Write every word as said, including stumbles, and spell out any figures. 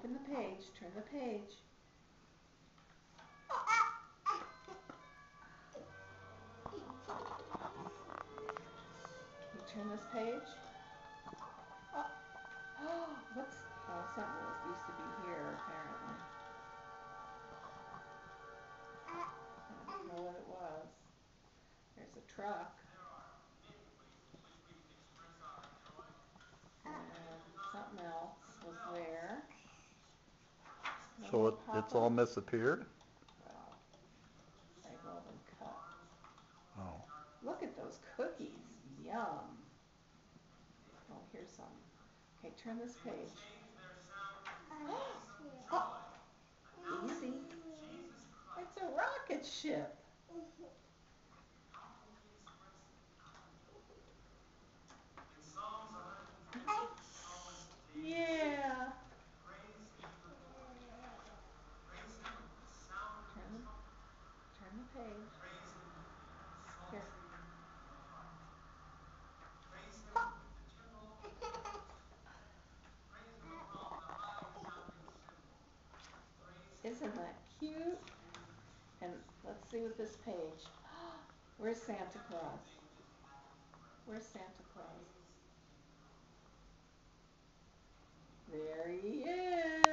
Open the page. Turn the page. Can you turn this page? Oh, oh what's, oh, something that used to be here, apparently. I don't know what it was. There's a truck. And something else was there. So it, it's all disappeared? Well, they've all been cut. Oh. Look at those cookies. Yum. Oh, here's some. Okay, turn this page. Oh, easy. It's a rocket ship. Yeah. Turn, turn the page. Here. Isn't that cute? And let's see with this page. Where's Santa Claus? Where's Santa Claus? There he is.